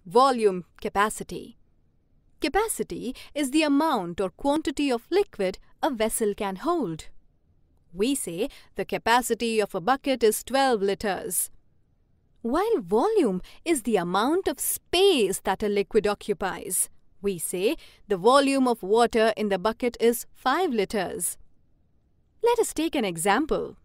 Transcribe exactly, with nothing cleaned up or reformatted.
Volume capacity. Capacity is the amount or quantity of liquid a vessel can hold. We say the capacity of a bucket is twelve liters, while volume is the amount of space that a liquid occupies. We say the volume of water in the bucket is five liters. Let us take an example.